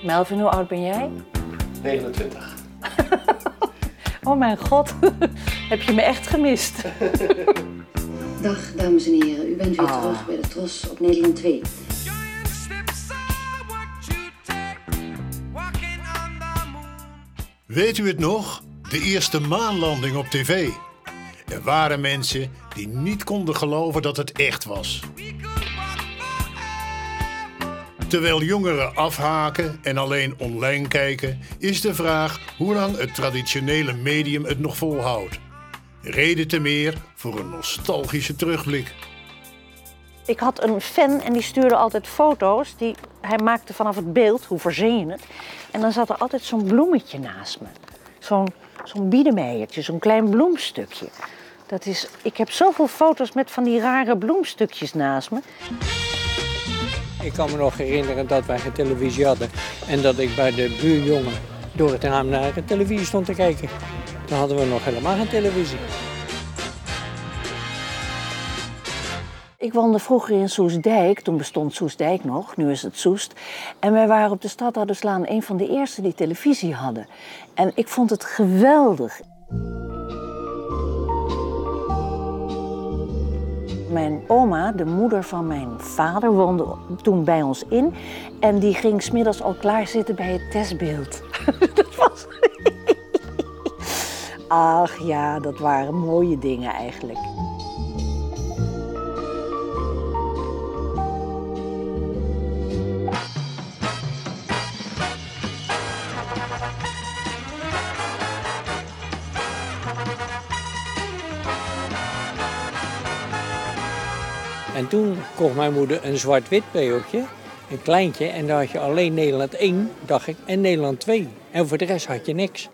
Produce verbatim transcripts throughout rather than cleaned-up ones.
Melvin, hoe oud ben jij? negenentwintig. Oh mijn god, heb je me echt gemist? Dag, dames en heren. U bent weer Ah. terug bij de Tros op Nederland twee. Weet u het nog? De eerste maanlanding op tv. Er waren mensen die niet konden geloven dat het echt was. Terwijl jongeren afhaken en alleen online kijken, is de vraag hoe lang het traditionele medium het nog volhoudt. Reden te meer voor een nostalgische terugblik. Ik had een fan en die stuurde altijd foto's. Die hij maakte vanaf het beeld, hoe verzin je het. En dan zat er altijd zo'n bloemetje naast me. Zo'n zo'n biedemeiertje, zo'n klein bloemstukje. Dat is, ik heb zoveel foto's met van die rare bloemstukjes naast me. Ik kan me nog herinneren dat wij geen televisie hadden. En dat ik bij de buurjongen door het raam naar de televisie stond te kijken. Dan hadden we nog helemaal geen televisie. Ik woonde vroeger in Soestdijk, toen bestond Soestdijk nog, nu is het Soest. En wij waren op de Stadhouderslaan een van de eerste die televisie hadden. En ik vond het geweldig. Mijn oma, de moeder van mijn vader, woonde toen bij ons in. En die ging 's middags al klaar zitten bij het testbeeld. Dat was... Ach ja, dat waren mooie dingen eigenlijk. En toen kocht mijn moeder een zwart-wit beeldje, een kleintje. En daar had je alleen Nederland één, dacht ik, en Nederland twee. En voor de rest had je niks.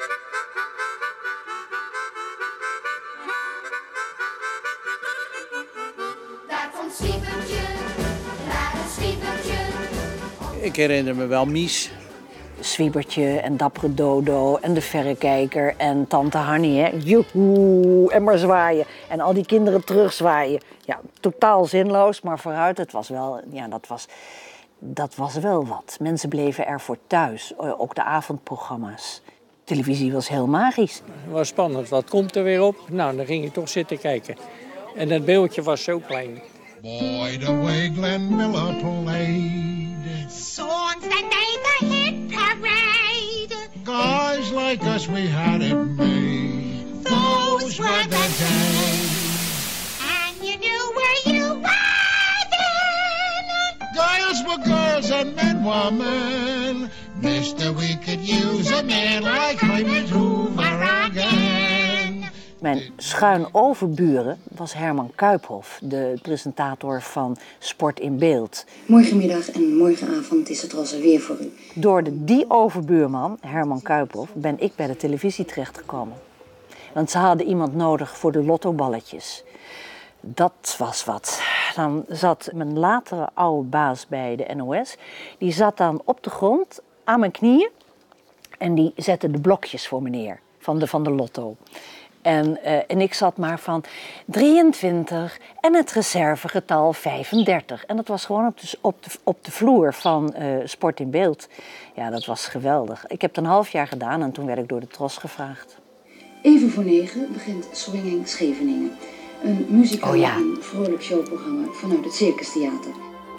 Daar komt Zwiebertje, rare Zwiebertje. Ik herinner me wel Mies. Zwiebertje en Dappere Dodo en de Verrekijker en Tante Hannie, hè. Joehoe, en maar zwaaien. En al die kinderen terugzwaaien. Ja, totaal zinloos, maar vooruit, het was wel, ja, dat was, dat was wel wat. Mensen bleven ervoor thuis, ook de avondprogramma's. Televisie was heel magisch. Het was spannend, wat komt er weer op? Nou, dan ging je toch zitten kijken. En dat beeldje was zo klein. Boy, the way Glenn Miller played. Songs that made the hit parade. Guys like us, we had it made. Those were the days. And you knew where you were then. Girls were girls and men were men. Mister, we could use a man like Herbert Hoover again. Mijn schuin overburen was Herman Kuiphoff, de presentator van Sport in Beeld. Morgenmiddag en morgenavond is het Tros er weer voor u. Door de, die overbuurman, Herman Kuiphoff, ben ik bij de televisie terechtgekomen. Want ze hadden iemand nodig voor de lottoballetjes. Dat was wat. Dan zat mijn latere oude baas bij de N O S. Die zat dan op de grond aan mijn knieën. En die zette de blokjes voor me neer van de, van de lotto. En, uh, en ik zat maar van drieëntwintig en het reservegetal vijfendertig. En dat was gewoon op de, op de, op de vloer van uh, Sport in Beeld. Ja, dat was geweldig. Ik heb het een half jaar gedaan en toen werd ik door de Tros gevraagd. Even voor negen begint Swinging Scheveningen. Een muzikaal Oh ja. en vrolijk showprogramma vanuit het Circus Theater.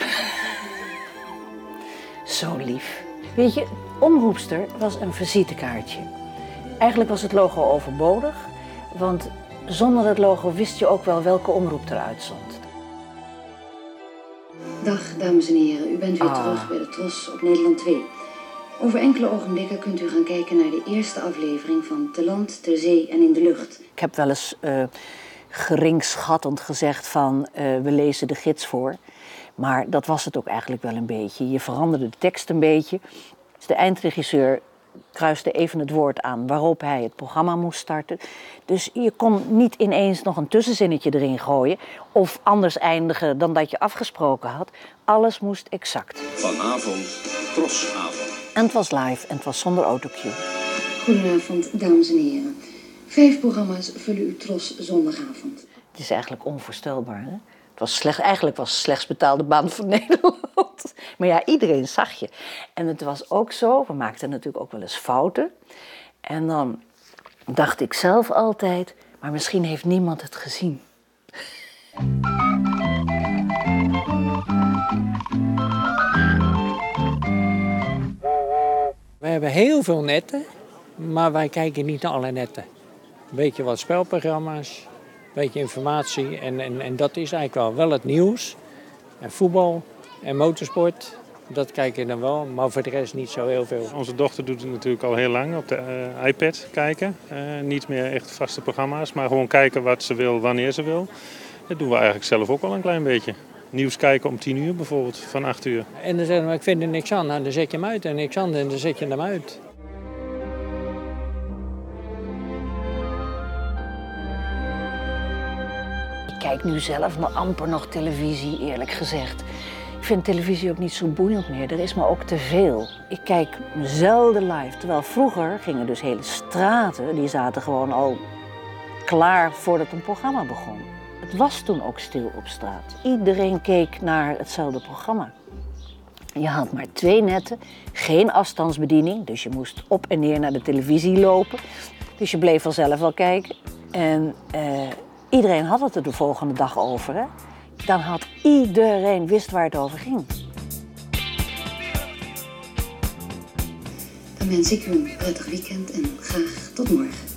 Zo lief. Weet je, omroepster was een visitekaartje. Eigenlijk was het logo overbodig, want zonder het logo wist je ook wel welke omroep eruit stond. Dag, dames en heren. U bent weer Ah. terug bij de Tros op Nederland twee. Over enkele ogenblikken kunt u gaan kijken naar de eerste aflevering van Te land, ter zee en in de lucht. Ik heb wel eens uh, geringschattend gezegd van uh, we lezen de gids voor. Maar dat was het ook eigenlijk wel een beetje. Je veranderde de tekst een beetje. Dus de eindregisseur kruiste even het woord aan waarop hij het programma moest starten. Dus je kon niet ineens nog een tussenzinnetje erin gooien of anders eindigen dan dat je afgesproken had. Alles moest exact. Vanavond, Trosavond. En het was live en het was zonder autocue. Goedenavond, dames en heren. Vijf programma's vullen uw Tros zondagavond. Het is eigenlijk onvoorstelbaar, hè? Het was slecht, eigenlijk was het de slechtst betaalde baan van Nederland. Maar ja, iedereen zag je. En het was ook zo, we maakten natuurlijk ook wel eens fouten. En dan dacht ik zelf altijd, maar misschien heeft niemand het gezien. We hebben heel veel netten, maar wij kijken niet naar alle netten. Een beetje wat spelprogramma's, een beetje informatie en, en, en dat is eigenlijk wel, wel het nieuws. En voetbal en motorsport, dat kijken we dan wel, maar voor de rest niet zo heel veel. Onze dochter doet het natuurlijk al heel lang op de uh, iPad kijken. Uh, niet meer echt vaste programma's, maar gewoon kijken wat ze wil, wanneer ze wil. Dat doen we eigenlijk zelf ook al een klein beetje. Nieuws kijken om tien uur bijvoorbeeld, van acht uur. En dan zeggen we, ik vind er niks aan, nou, dan zet je hem uit en niks aan en dan zet je hem uit. Ik kijk nu zelf maar amper nog televisie, eerlijk gezegd. Ik vind televisie ook niet zo boeiend meer, er is me ook te veel. Ik kijk zelden live, terwijl vroeger gingen dus hele straten, die zaten gewoon al klaar voordat een programma begon. Het was toen ook stil op straat. Iedereen keek naar hetzelfde programma. Je had maar twee netten, geen afstandsbediening, dus je moest op en neer naar de televisie lopen. Dus je bleef vanzelf wel kijken. En uh, iedereen had het er de volgende dag over. Hè? Dan had iedereen wist waar het over ging. Dan wens ik u een prettig weekend en graag tot morgen.